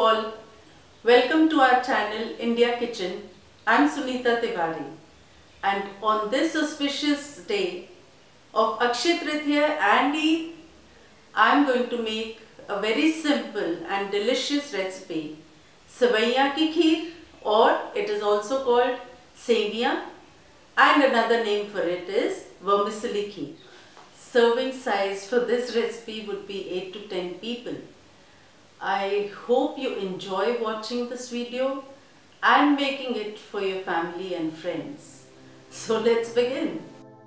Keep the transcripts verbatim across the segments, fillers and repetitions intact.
all, welcome to our channel India Kitchen. I'm Sunita Tiwari, and on this auspicious day of Akshaya Tritiya and Eid, I'm going to make a very simple and delicious recipe, Sevaiyan ki kheer, or it is also called Seviyan, and another name for it is vermicelli kheer. Serving size for this recipe would be eight to ten people. I hope you enjoy watching this video and making it for your family and friends. So let's begin.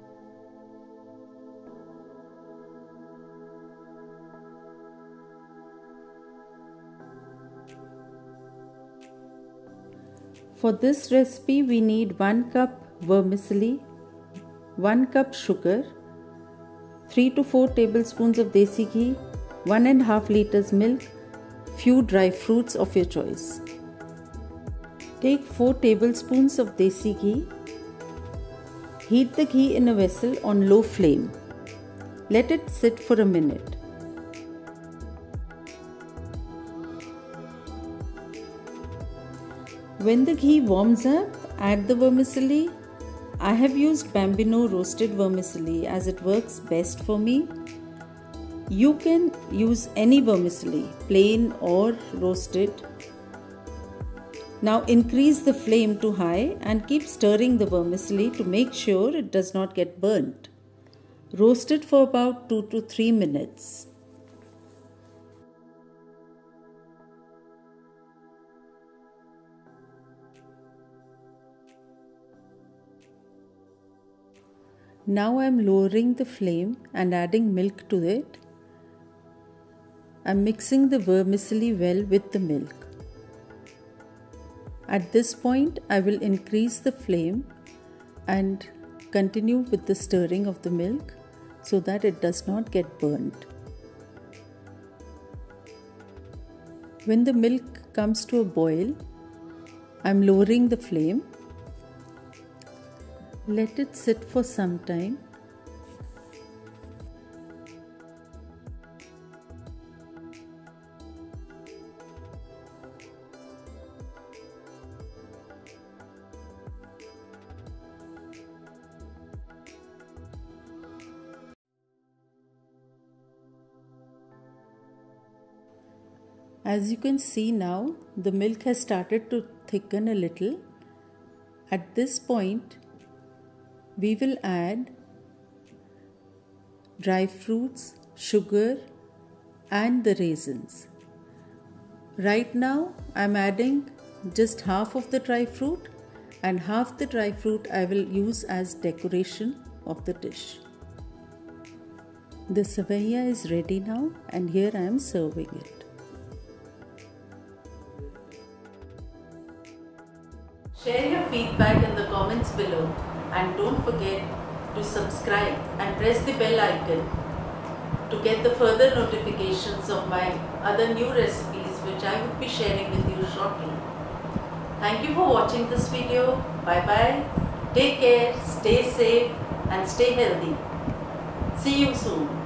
For this recipe we need one cup vermicelli, one cup sugar, three to four tablespoons of desi ghee, one and a half liters milk, few dry fruits of your choice. Take four tablespoons of desi ghee. Heat the ghee in a vessel on low flame. Let it sit for a minute. When the ghee warms up, add the vermicelli. I have used Bambino roasted vermicelli as it works best for me. You can use any vermicelli, plain or roasted. Now increase the flame to high and keep stirring the vermicelli to make sure it does not get burnt. Roast it for about two to three minutes. Now I am lowering the flame and adding milk to it. I am mixing the vermicelli well with the milk. At this point, I will increase the flame and continue with the stirring of the milk so that it does not get burnt. When the milk comes to a boil, I am lowering the flame. Let it sit for some time. As you can see now, the milk has started to thicken a little. At this point, we will add dry fruits, sugar and the raisins. Right now I am adding just half of the dry fruit, and half the dry fruit I will use as decoration of the dish. The sevaiyan is ready now, and here I am serving it. Share your feedback in the comments below, and don't forget to subscribe and press the bell icon to get the further notifications of my other new recipes which I will be sharing with you shortly. Thank you for watching this video. Bye bye. Take care, stay safe and stay healthy. See you soon.